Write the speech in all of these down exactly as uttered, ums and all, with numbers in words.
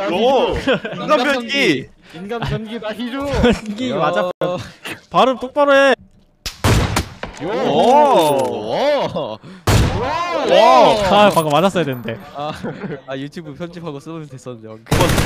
오, 인간 변기. 인간 변기다 희주. 이게 맞아. 발음 똑바로 해. 요. 오. 와. 아 방금 맞았어야 되는데. 아, 아 유튜브 편집하고 쓰면 됐었는데.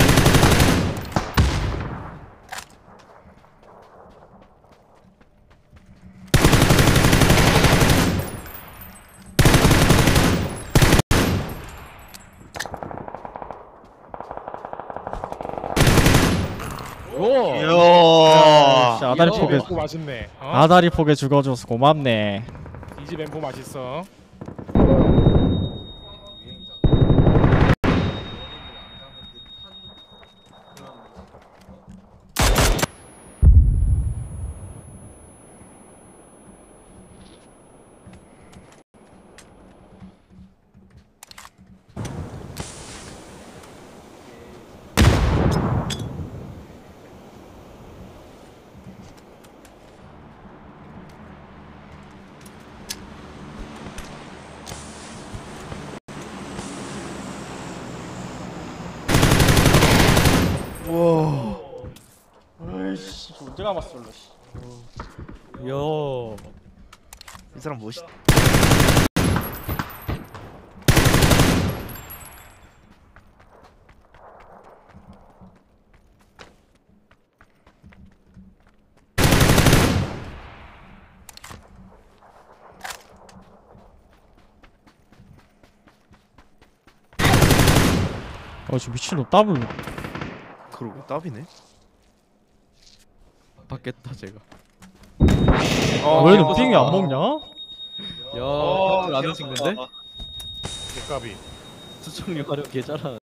오. 이야. 씨, 아다리 이 포개. 엠포 맛있네. 어? 아다리 포개 죽어줘서 고맙네. 이 집 엠포 맛있어. 와. 아이씨 언제 감았어 원래. 요. 이 사람 멋있다. 어저 미친놈 더블. 그러고 따비네. 받겠다 제가. 어, 왜 너 삥이 안 먹냐? 야, 안 찍는데? 개까비. 수정력 활용 개 잘하네.